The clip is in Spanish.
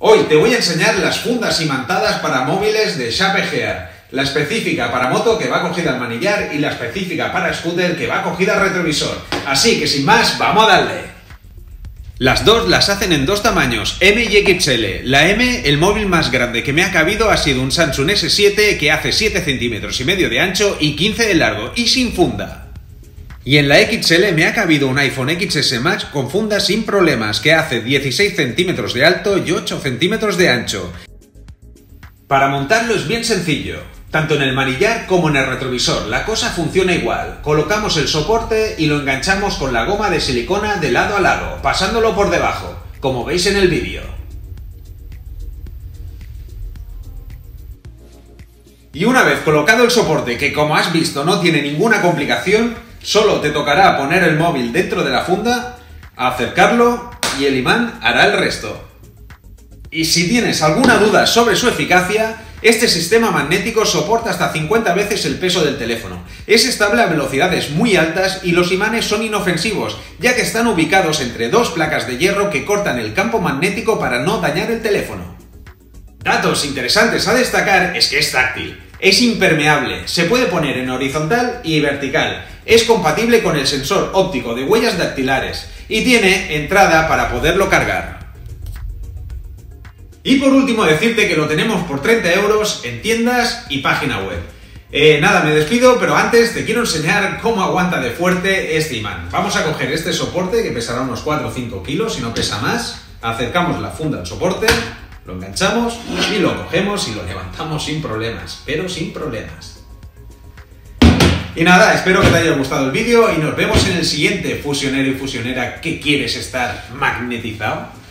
Hoy te voy a enseñar las fundas imantadas para móviles de Shape Gear, la específica para moto que va cogida al manillar y la específica para scooter que va cogida al retrovisor. Así que sin más, vamos a darle. Las dos las hacen en dos tamaños, M y XL. La M, el móvil más grande que me ha cabido ha sido un Samsung S7 que hace 7,5 centímetros de ancho y 15 de largo y sin funda. Y en la XL me ha cabido un iPhone XS Max con funda sin problemas que hace 16 centímetros de alto y 8 centímetros de ancho. Para montarlo es bien sencillo. Tanto en el manillar como en el retrovisor, la cosa funciona igual. Colocamos el soporte y lo enganchamos con la goma de silicona de lado a lado, pasándolo por debajo, como veis en el vídeo. Y una vez colocado el soporte, que como has visto no tiene ninguna complicación, solo te tocará poner el móvil dentro de la funda, acercarlo y el imán hará el resto. Y si tienes alguna duda sobre su eficacia, este sistema magnético soporta hasta 50 veces el peso del teléfono. Es estable a velocidades muy altas y los imanes son inofensivos, ya que están ubicados entre dos placas de hierro que cortan el campo magnético para no dañar el teléfono. Datos interesantes a destacar es que es táctil, es impermeable, se puede poner en horizontal y vertical, es compatible con el sensor óptico de huellas dactilares y tiene entrada para poderlo cargar. Y por último decirte que lo tenemos por 30 euros en tiendas y página web. Nada, me despido, pero antes te quiero enseñar cómo aguanta de fuerte este imán. Vamos a coger este soporte que pesará unos 4 o 5 kilos, si no pesa más. Acercamos la funda al soporte, lo enganchamos y lo cogemos y lo levantamos sin problemas, pero sin problemas. Y nada, espero que te haya gustado el vídeo y nos vemos en el siguiente, fusionero y fusionera que quieres estar magnetizado.